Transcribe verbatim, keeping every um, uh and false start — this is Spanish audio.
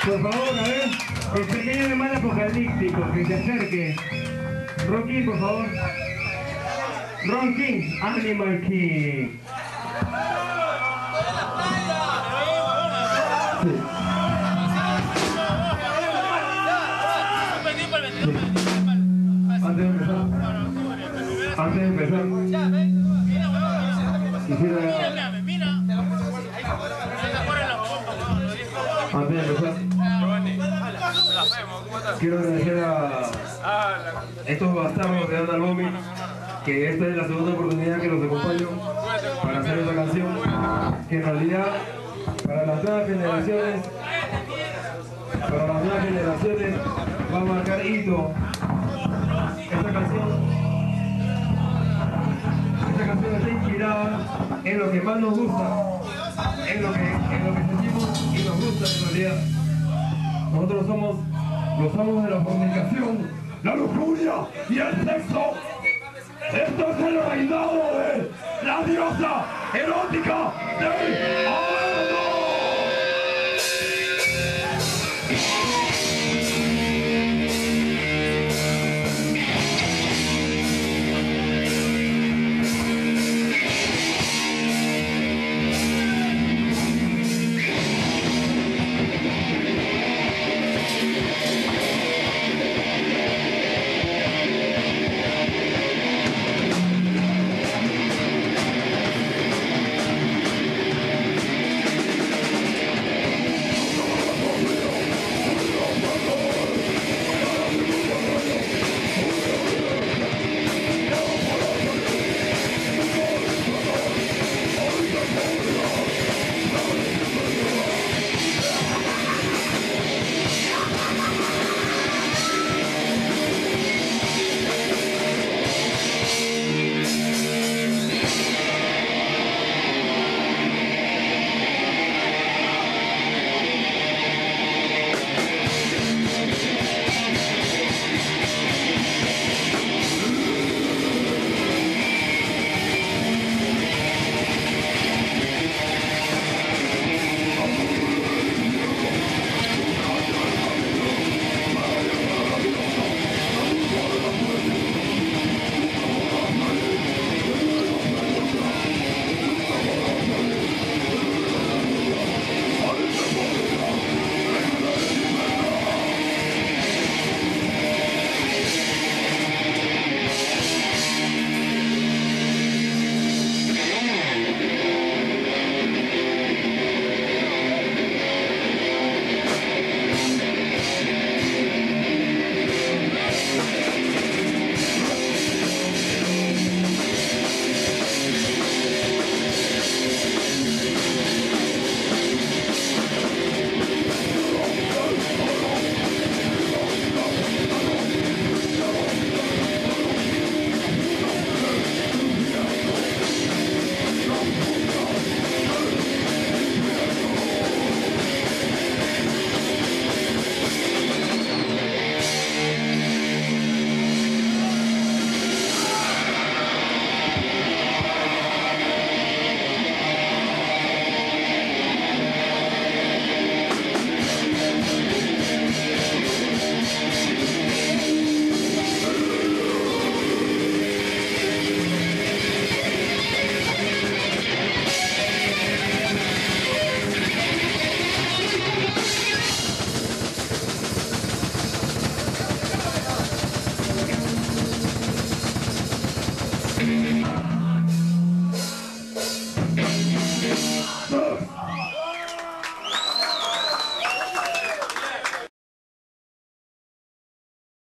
Por favor, a ver, el pequeño hermano apocalíptico, que se acerque. RonKing, por favor. RonKing, Animal King. Sí. Antes de empezar, antes de empezar, quisiera, antes de empezar, quiero agradecer a estos bastardos de Ana Lomi, que esta es la segunda oportunidad que los acompaño para hacer esta canción, que en realidad para las nuevas generaciones, para las nuevas generaciones va a marcar hito. Esta canción, esta canción está inspirada en lo que más nos gusta, en lo que, en lo que sentimos y nos gusta en realidad. Nosotros somos los amos de la fornicación, la lujuria y el sexo. Esto es el reinado de la diosa erótica del